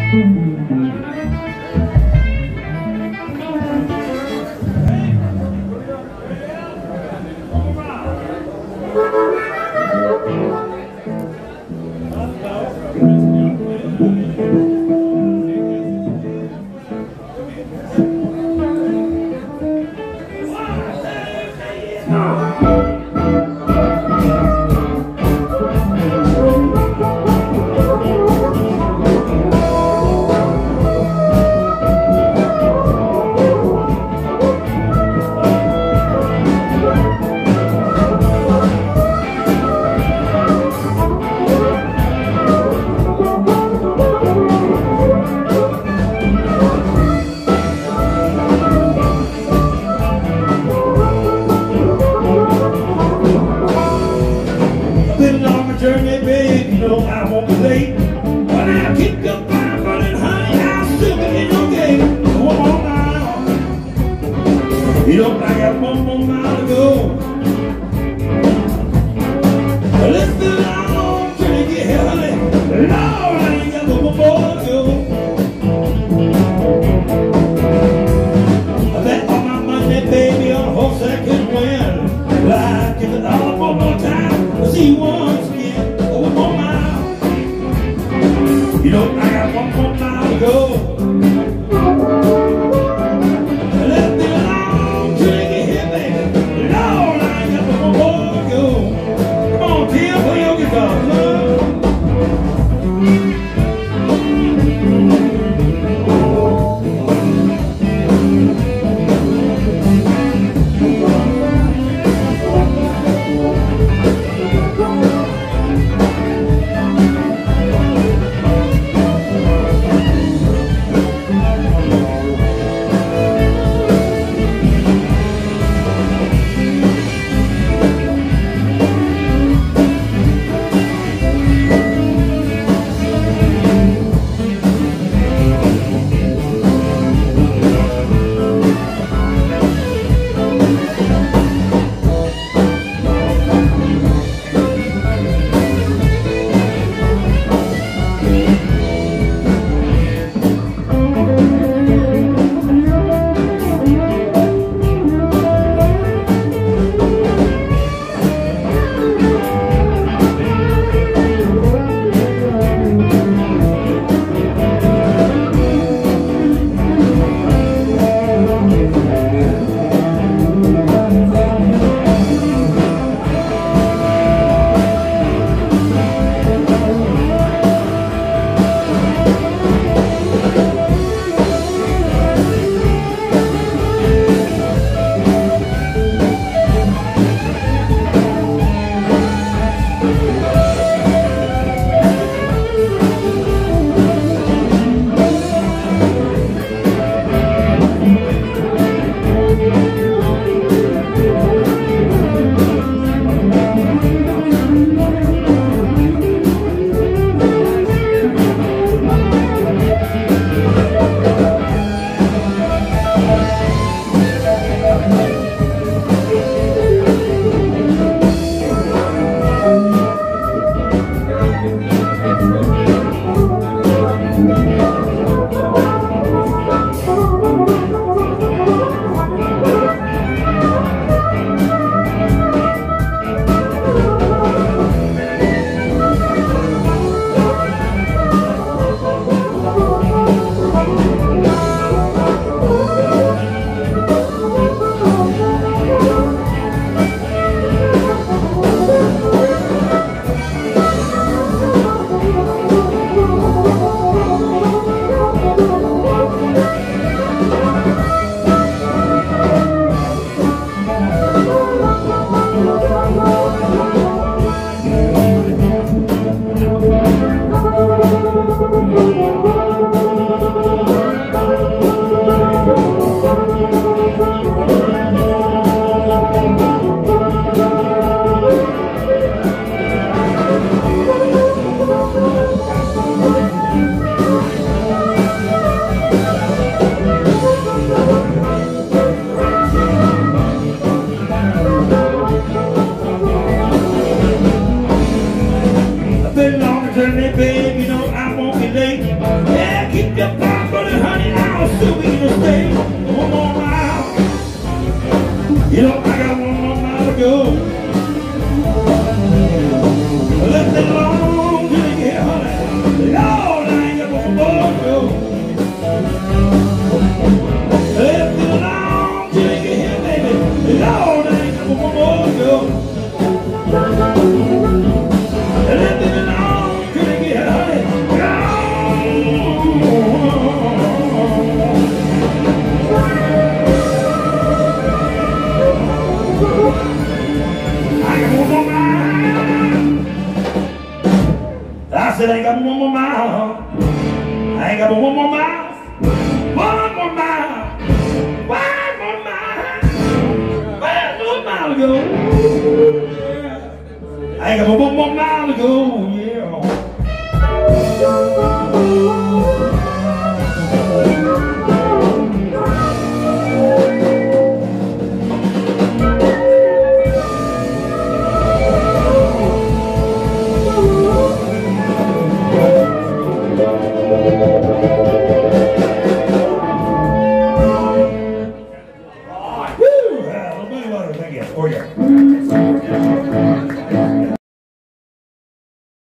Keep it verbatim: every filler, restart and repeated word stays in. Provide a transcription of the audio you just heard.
Turn that baby, you know I won't be late. Yeah, keep your fire burning, honey. I'll still be to stay one more mile. You know I got one more mile to go. Let the long till you get honey. Lord, I ain't got one more to go. Let the long till you get here, baby. Lord, I ain't got one more to go. Let the long till you get here, honey. I said I ain't got one more mile. I ain't got one more mile. One more mile. One more mile. One more mile to go. I ain't got one more mile to go. Yeah. Oh, yeah.